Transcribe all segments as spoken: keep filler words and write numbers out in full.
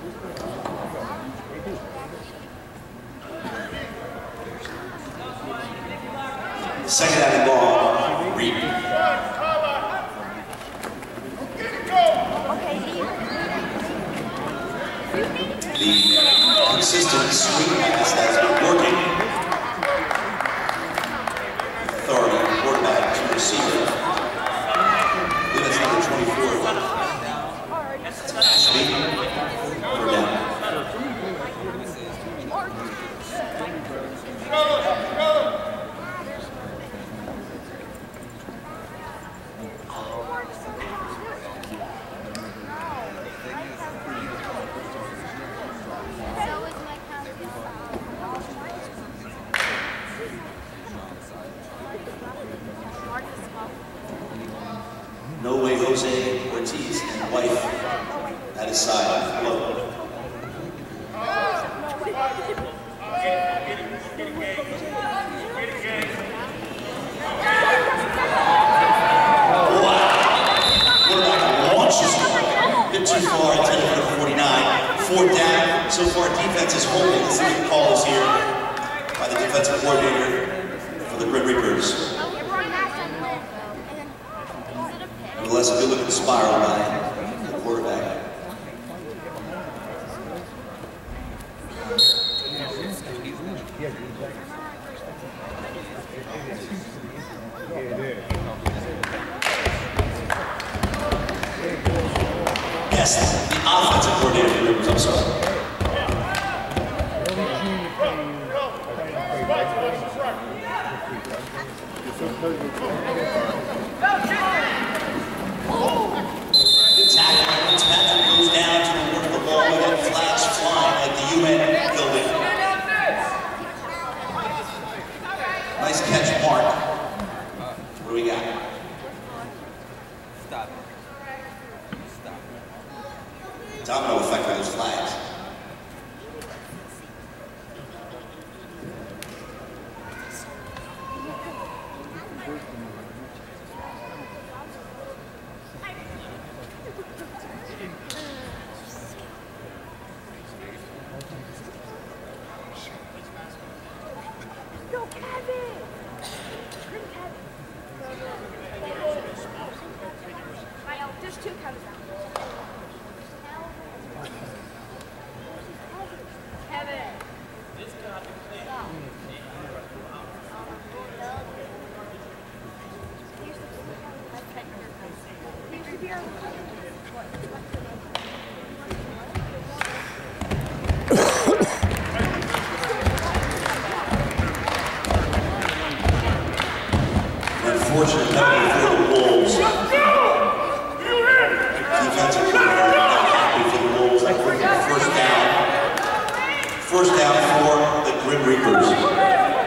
Second out of ball, Reed. The consistent swing pass that's been working. Authority, quarterback to receiver. I believe that's number twenty-four. That's Ashby. We're down. No way Jose Ortiz and wife at his side. Hello. Too far, intended for the forty-nine. Fourth down. So far, defense is holding. Let's see what the call is here by the defensive coordinator for the Grim Reapers. Nonetheless, a good look at the spiral by the quarterback. Yes, the offensive coordinator, I'm sorry. The tackle, Fitzpatrick goes down to work the ball with that flash flying like the U N building. Nice catch, Mark. What do we got? Stop. Domino effect on those flags. Go, Kevin! There's two Kevins out. Kevin. Unfortunate penalty for the Wolves. Defensive coordinator not happy for the Wolves. That brings them first down. First down for the Grim Reapers.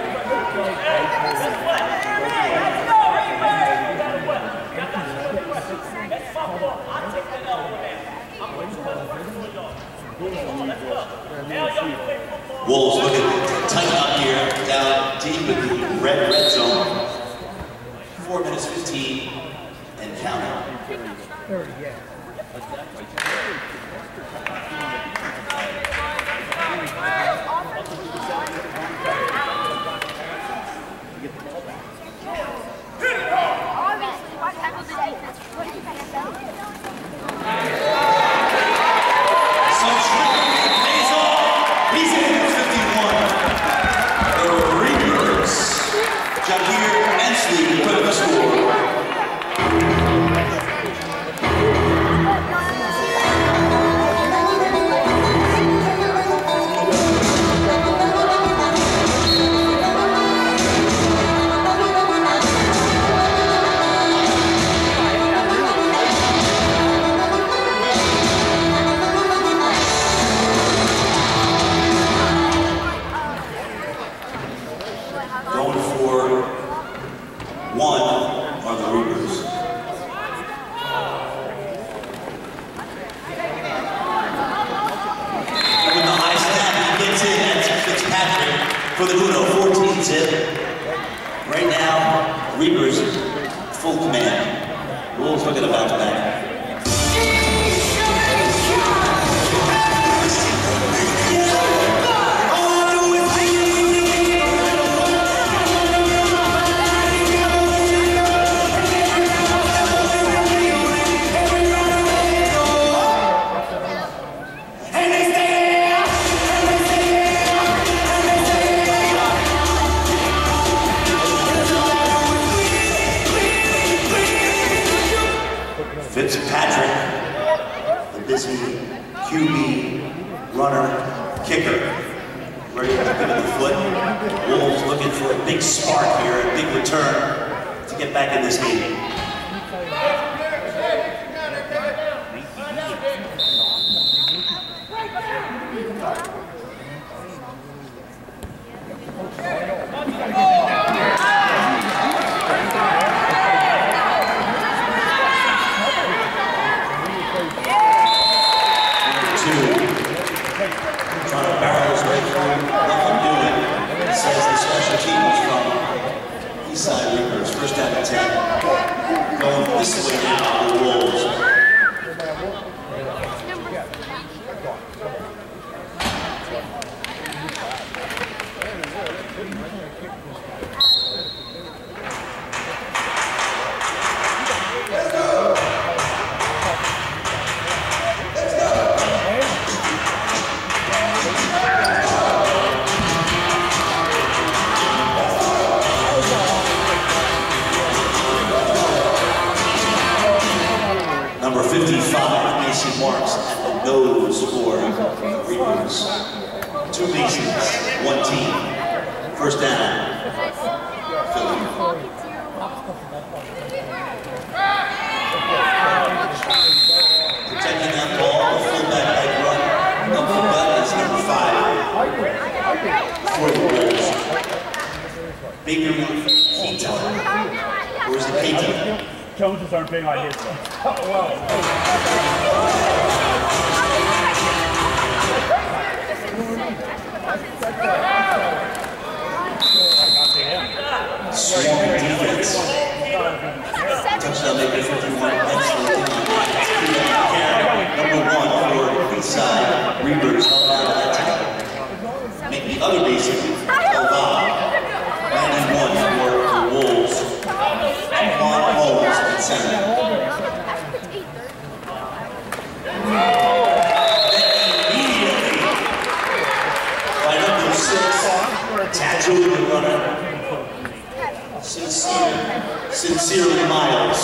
Wolves looking to tighten up here, down deep in the red, red zone. Four minutes fifteen and counting. thirty, yeah. One are the Reapers. And with the high snap, he gets in. That's Fitzpatrick for the Uno, fourteen zip. Right now, Reapers full command. Wolves looking to bounce back. Q B, runner, kicker. Ready to give it the foot. Wolves looking for a big spark here, a big return to get back in this game. Eastside Reapers, first down and ten. Going this way now, the Wolves. Let's go! Let's go! Number fifty-five, Mason Marks at the nose for Reapers. Two Masons, one team. First down. Philly. Protecting that ball, the fullback leg run. Number one is number five for the Wolves. Baker Keita. Where's the Keita? Joneses aren't being like his. Oh, well. Strong defense. Touchdown maker fifty-one. Excellent. Number one for Eastside Reapers. Make the other basic. Elva. ninety-one for the Wolves. Juan Holmes at center. Immediately, by number six, Tattoo the runner. Sincere, Sincerely Miles.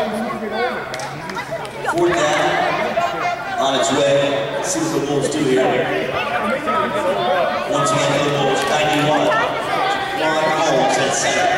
Fourth down, on its way. Let's see what the Wolves do here. Once again for the Wolves, ninety-one. Juan Holmes at center.